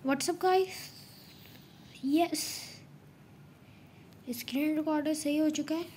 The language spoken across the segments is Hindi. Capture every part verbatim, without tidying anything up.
WhatsApp guys, yes screen recorder सही हो चुका है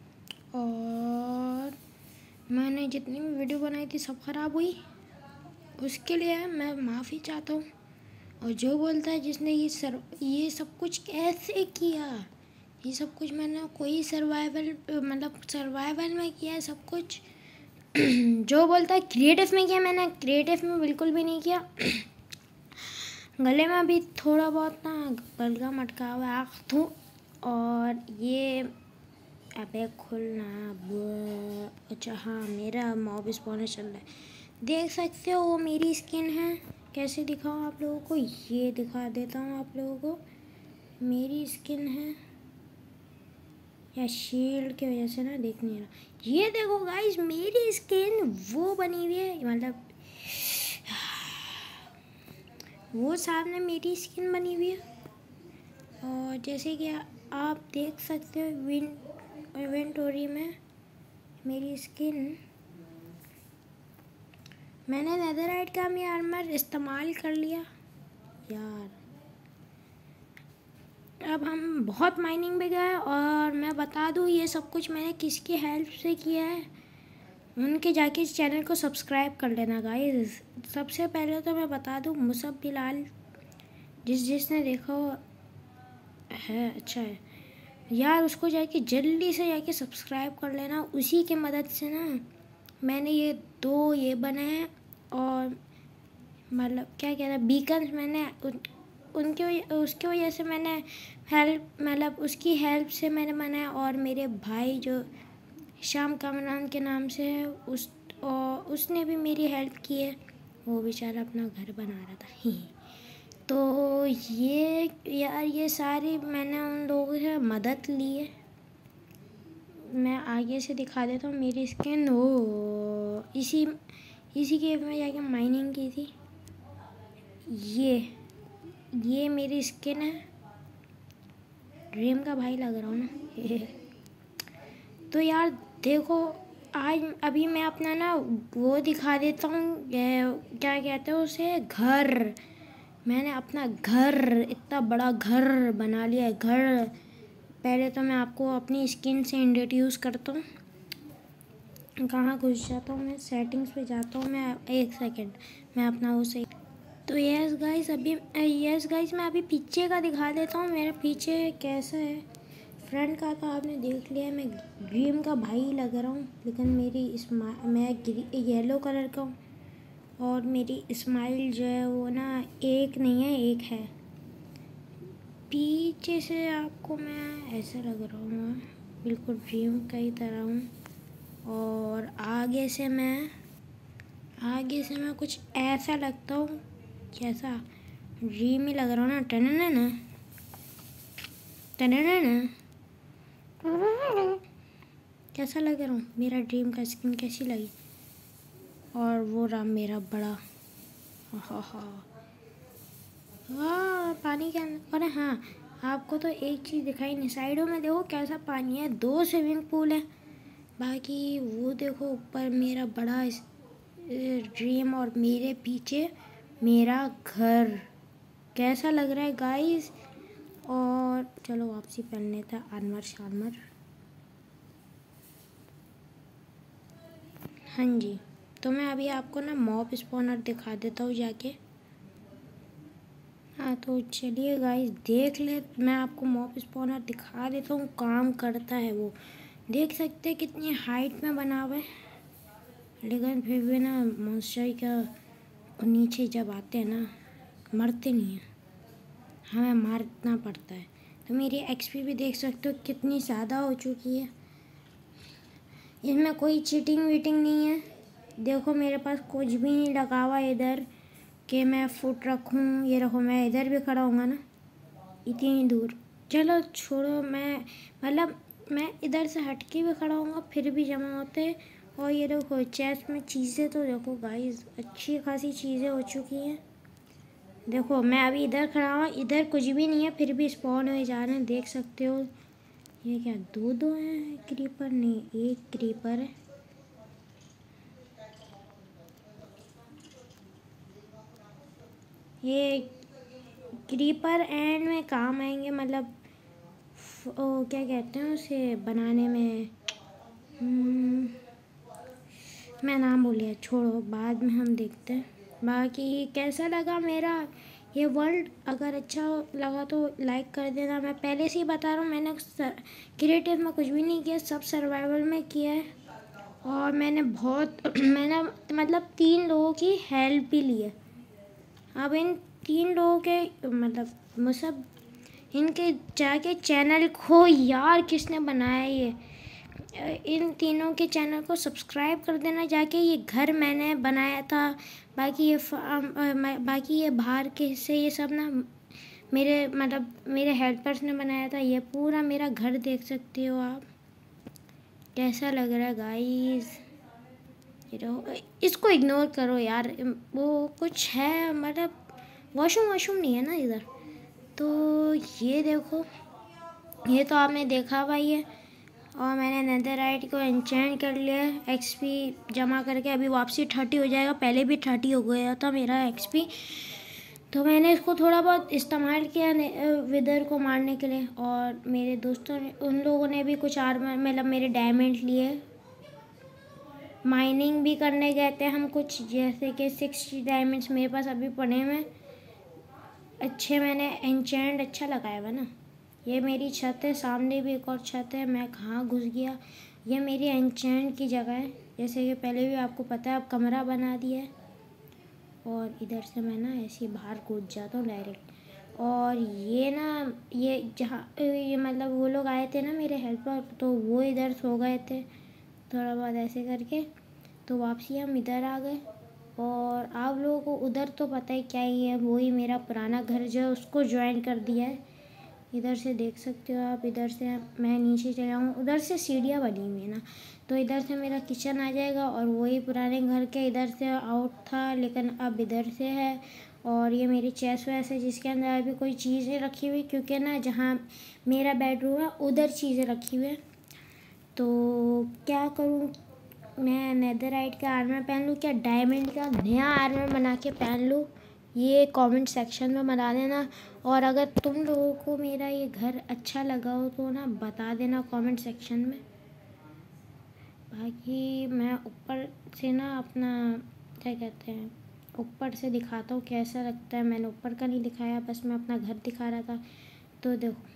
और मैंने जितनी भी वीडियो बनाई थी सब ख़राब हुई, उसके लिए मैं माफ़ी चाहता हूँ। और जो बोलता है जिसने ये सर ये सब कुछ कैसे किया, ये सब कुछ मैंने कोई सर्वाइवल मतलब सर्वाइवल में किया है सब कुछ। जो बोलता है क्रिएटिव में किया, मैंने क्रिएटिव में बिल्कुल भी नहीं किया। गले में अभी थोड़ा बहुत ना बलगम अटका हुआ है, आँख थू। और ये अबे खुलना। अच्छा हाँ, मेरा मॉब स्पॉनर चल रहा है, देख सकते हो वो मेरी स्किन है। कैसे दिखाऊँ आप लोगों को, ये दिखा देता हूँ आप लोगों को। मेरी स्किन है या शील्ड की वजह से ना देख नहीं रहा, ये देखो गाइस मेरी स्किन वो बनी हुई है, मतलब वो सामने मेरी स्किन बनी हुई है। और जैसे कि आप देख सकते हो विन इन्वेंटरी में मेरी स्किन, मैंने नेदरराइट का भी आर्मर इस्तेमाल कर लिया यार। अब हम बहुत माइनिंग पे गए और मैं बता दूँ ये सब कुछ मैंने किसकी हेल्प से किया है, उनके जाके इस चैनल को सब्सक्राइब कर लेना गाइस। सबसे पहले तो मैं बता दूँ मुसब बिलाल, जिस जिसने देखा हो है अच्छा है यार, उसको जाके जल्दी से जाके सब्सक्राइब कर लेना। उसी के मदद से ना मैंने ये दो ये बनाए और मतलब क्या कहते हैं बीकन्स, मैंने उन, उनके उसकी वजह से मैंने हेल्प मतलब उसकी हेल्प से मैंने बनाया। और मेरे भाई जो शाम कामरान के नाम से है, उस और उसने भी मेरी हेल्प की है, वो बेचारा अपना घर बना रहा था ही। तो ये यार ये सारी मैंने उन लोगों से मदद ली है। मैं आगे से दिखा देता हूँ मेरी स्किन। ओ इसी इसी के में जाके माइनिंग की थी। ये ये मेरी स्किन है, ड्रीम का भाई लग रहा हूँ ना। तो यार देखो आज अभी मैं अपना ना वो दिखा देता हूँ, क्या कहते हैं उसे, घर। मैंने अपना घर, इतना बड़ा घर बना लिया है, घर। पहले तो मैं आपको अपनी स्किन से इंट्रोड्यूस करता हूँ। कहाँ घुस जाता हूँ मैं, सेटिंग्स पे जाता हूँ मैं, एक सेकंड मैं अपना वो सही। तो यस गाइस अभी यस गाइस मैं अभी पीछे का दिखा देता हूँ, मेरे पीछे कैसा है। फ्रंट का तो आपने देख लिया, मैं ड्रीम का भाई लग रहा हूँ, लेकिन मेरी स्मा मैं येलो कलर का हूँ और मेरी स्माइल जो है वो ना एक नहीं है, एक है। पीछे से आपको मैं ऐसा लग रहा हूँ, बिल्कुल ड्रीम का ही तरह हूँ। और आगे से मैं आगे से मैं कुछ ऐसा लगता हूँ, कैसा ड्रीम ही लग रहा हूँ ना। टनना ना टनना ना कैसा लग रहा हूँ, मेरा ड्रीम का स्किन कैसी लगी। और वो रहा मेरा बड़ा हा हा वाह पानी के अंदर। अरे हाँ, आपको तो एक चीज़ दिखाई नहीं, साइडों में देखो कैसा पानी है, दो स्विमिंग पूल है। बाकी वो देखो ऊपर मेरा बड़ा ड्रीम और मेरे पीछे मेरा घर, कैसा लग रहा है गाइस। और चलो वापसी पहन लेता आर्मर शार्मर। हाँ जी, तो मैं अभी आपको ना मॉब स्पॉनर दिखा देता हूँ जाके। हाँ तो चलिए गाइस देख ले, मैं आपको मॉब स्पॉनर दिखा देता हूँ, काम करता है वो। देख सकते हैं कितनी हाइट में बना हुआ है, लेकिन फिर भी ना मॉन्स्टर का नीचे जब आते हैं ना मरते नहीं हैं, हमें मारना पड़ता है। तो मेरी एक्सपी भी देख सकते हो कितनी ज़्यादा हो चुकी है, इसमें कोई चीटिंग वीटिंग नहीं है। देखो मेरे पास कुछ भी नहीं लगा हुआ इधर कि मैं फुट रखूँ, ये रखो मैं इधर भी खड़ा होऊंगा ना इतनी दूर। चलो छोड़ो, मैं मतलब मैं इधर से हट के भी खड़ा होऊंगा फिर भी जमा होते हैं। और ये देखो चेस्ट में चीज़ें, तो देखो गाइस अच्छी खासी चीज़ें हो चुकी हैं। देखो मैं अभी इधर खड़ा हुआ, इधर कुछ भी नहीं है फिर भी स्पॉन हुए जा रहे हैं, देख सकते हो। ये क्या दो दो हैं क्रीपर, नहीं एक क्रीपर है। ये क्रीपर एंड में काम आएंगे, मतलब ओ क्या कहते हैं उसे बनाने में, हम्म, मैं नाम बोलिए, छोड़ो, बाद में हम देखते हैं। बाकी कैसा लगा मेरा ये वर्ल्ड, अगर अच्छा लगा तो लाइक कर देना। मैं पहले से ही बता रहा हूँ, मैंने क्रिएटिव में कुछ भी नहीं किया, सब सर्वाइवल में किया है। और मैंने बहुत मैंने मतलब तीन लोगों की हेल्प भी ली है। अब इन तीन लोगों के मतलब मतलब इनके जाके चैनल खो यार, किसने बनाया ये, इन तीनों के चैनल को सब्सक्राइब कर देना जाके। ये घर मैंने बनाया था, बाकी ये बाकी ये बाहर के हिस्से ये सब ना मेरे मतलब मेरे हेल्पर्स ने बनाया था। ये पूरा मेरा घर देख सकते हो आप, कैसा लग रहा है गाइस। इसको इग्नोर करो यार, वो कुछ है मतलब वॉशरूम वॉशरूम नहीं है ना इधर। तो ये देखो, ये तो आपने देखा भाई है। और मैंने नेदरराइट को एन्चेंट कर लिया है एक्सपी जमा करके। अभी वापसी थर्टी हो जाएगा, पहले भी थर्टी हो गया था मेरा एक्सपी। तो मैंने इसको थोड़ा बहुत इस्तेमाल किया विदर को मारने के लिए। और मेरे दोस्तों ने, उन लोगों ने भी कुछ आर्मर मतलब मेरे डायमंड लिए। माइनिंग भी करने गए थे हम कुछ, जैसे कि सिक्सटी डायमंड्स मेरे पास अभी पड़े हुए अच्छे। मैंने एन्चेंट अच्छा लगाया हुआ ना। ये मेरी छत है, सामने भी एक और छत है। मैं कहाँ घुस गया। ये मेरी एन्चेंट की जगह है, जैसे कि पहले भी आपको पता है। अब कमरा बना दिया है। और इधर से मैं ना ऐसे बाहर कूद जाता हूँ डायरेक्ट। और ये ना ये जहाँ ये मतलब वो लोग आए थे ना मेरे हेल्पर, तो वो इधर सो गए थे थोड़ा बहुत ऐसे करके। तो वापसी हम इधर आ गए। और आप लोगों को उधर तो पता ही क्या ही है, वही मेरा पुराना घर जो है उसको ज्वाइन कर दिया है। इधर से देख सकते हो आप। इधर से मैं नीचे चला हूँ, उधर से सीढ़ियाँ बनी हुई है ना, तो इधर से मेरा किचन आ जाएगा। और वही पुराने घर के इधर से आउट था, लेकिन अब इधर से है। और ये मेरी चेस्ट वैस है जिसके अंदर अभी कोई चीज़ नहीं रखी हुई, क्योंकि ना जहाँ मेरा बेडरूम है उधर चीज़ें रखी हुई है। तो क्या करूँ मैं, नेदरराइट का आर्मर पहन लूँ क्या डायमंड का नया आर्मर बना के पहन लूँ, ये कमेंट सेक्शन में बता देना। और अगर तुम लोगों को मेरा ये घर अच्छा लगा हो तो ना बता देना कमेंट सेक्शन में। बाकी मैं ऊपर से ना अपना क्या कहते हैं ऊपर से दिखाता हूँ कैसा लगता है। मैंने ऊपर का नहीं दिखाया, बस मैं अपना घर दिखा रहा था। तो देखो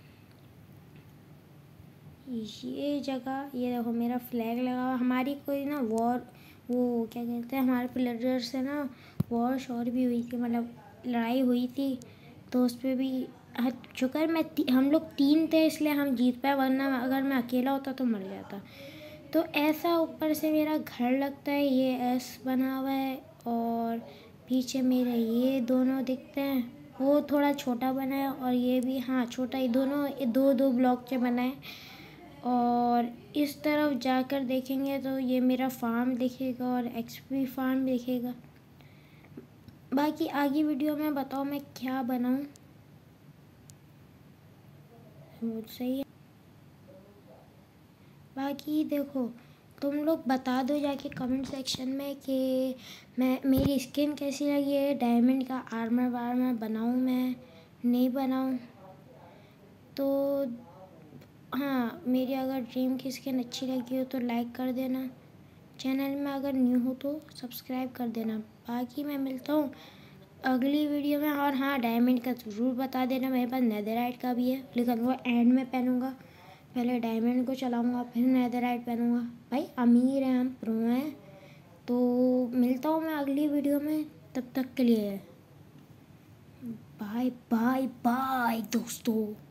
ये जगह, ये देखो मेरा फ्लैग लगा हुआ। हमारी कोई ना वॉर, वो क्या कहते हैं, हमारे प्लेयर से ना वॉर शोर भी हुई थी, मतलब लड़ाई हुई थी। तो उस पर भी शुक्र मैं हम लोग तीन थे इसलिए हम जीत पाए, वरना अगर मैं अकेला होता तो मर जाता। तो ऐसा ऊपर से मेरा घर लगता है, ये एस बना हुआ है। और पीछे मेरे ये दोनों दिखते हैं, वो थोड़ा छोटा बना है। और ये भी हाँ छोटा, ये दोनों दो दो ब्लॉक के बना है। और इस तरफ जाकर देखेंगे तो ये मेरा फार्म दिखेगा और एक्सपी फार्म दिखेगा। बाकी आगे वीडियो में बताओ मैं क्या बनाऊं, वो सही है। बाकी देखो तुम लोग बता दो जाके कमेंट सेक्शन में कि मैं मेरी स्किन कैसी लगी है, डायमंड का आर्मर वार्मर बनाऊं मैं नहीं बनाऊं। तो हाँ, मेरी अगर ड्रीम की स्किन अच्छी लगी हो तो लाइक कर देना। चैनल में अगर न्यू हो तो सब्सक्राइब कर देना। बाकी मैं मिलता हूँ अगली वीडियो में। और हाँ, डायमंड का ज़रूर बता देना, मेरे पास नेदरराइट का भी है, लेकिन वो एंड में पहनूंगा। पहले डायमंड को चलाऊंगा फिर नेदरराइट पहनूंगा। भाई अमीर हैं हम, प्रो हैं। तो मिलता हूँ मैं अगली वीडियो में, तब तक के लिए बाय बाय बाय दोस्तों।